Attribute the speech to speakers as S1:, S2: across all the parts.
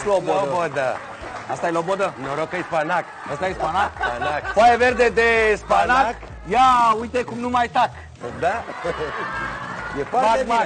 S1: Slobodă.
S2: Asta e lobodă?
S1: Noroc că e spanac.
S2: Asta e spanac?
S1: Spanac.
S2: Foaie verde de spanac.
S1: Spanac.
S2: Ia, uite cum nu mai tac.
S1: Da? E foarte bine.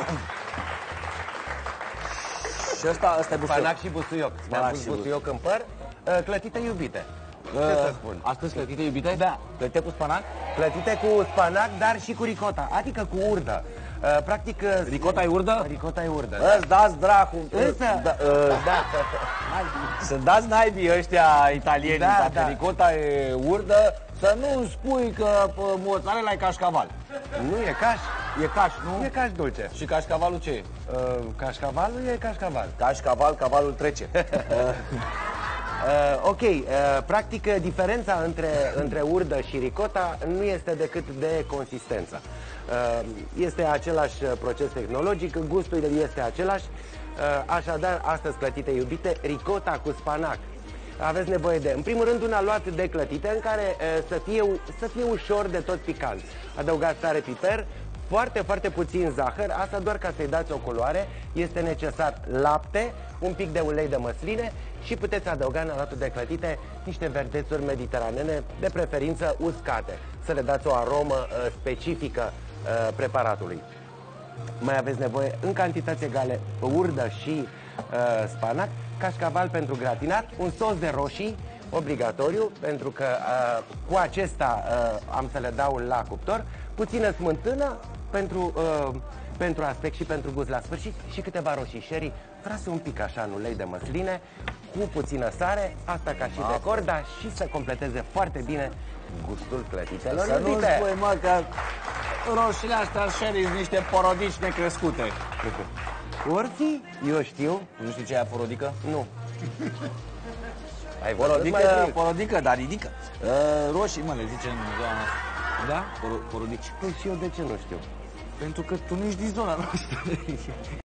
S2: Și ăsta e busuioc.
S1: Spanac și busuioc. Mi-am pus busuioc în păr. Clătite iubite. Ce să spun?
S2: Astăzi clătite iubite?
S1: Da.
S2: Clătite cu spanac?
S1: Clătite cu spanac, dar și cu ricota. Adică cu urdă. Practic...
S2: Ricota e urdă?
S1: Ricota e urdă.
S2: Îți dați dracu.
S1: Însă... Da.
S2: Să dați naibii ăștia italieni,
S1: Da,
S2: dacă
S1: da.
S2: ricota e urdă, să nu spui că mozzarella e cașcaval.
S1: Nu e caș.
S2: E caș, nu?
S1: E caș dulce.
S2: Și cașcavalul ce e?
S1: Cașcavalul e cașcaval.
S2: Cașcaval, cavalul trece.
S1: Ok, practic diferența între urdă și ricota nu este decât de consistență. Este același proces tehnologic, gustul este același, așadar, astăzi clătite iubite, ricota cu spanac. Aveți nevoie de, în primul rând, un aluat de clătite în care să fie ușor de tot picant. Adăugați sare, piper, foarte, foarte puțin zahăr, asta doar ca să-i dați o culoare. Este necesar lapte, un pic de ulei de măsline și puteți adăuga în alatul de clătite niște verdețuri mediteranene, de preferință uscate, să le dați o aromă specifică preparatului. Mai aveți nevoie în cantități egale urdă și spanac, cașcaval pentru gratinat, un sos de roșii obligatoriu, pentru că cu acesta am să le dau la cuptor, puțină smântână pentru aspect și pentru gust la sfârșit și câteva roșii sherry trase un pic așa în ulei de măsline, cu puțină sare, asta ca și decor, dar și să completeze foarte bine gustul clătitelor
S2: Să nu
S1: iubite.
S2: spui, mă, că roșiile astea sherry sunt niște porodici necrescute.
S1: Or fi? Eu știu.
S2: Nu știi ce e aia porodică?
S1: Nu. Ai văzut mai
S2: Porodică,
S1: bine?
S2: porodică, dar ridică. Roșii, mă, le zice în zona noastră.
S1: Da?
S2: Porodici.
S1: Păi și eu de ce nu știu?
S2: Pentru că tu nu ești din zona noastră.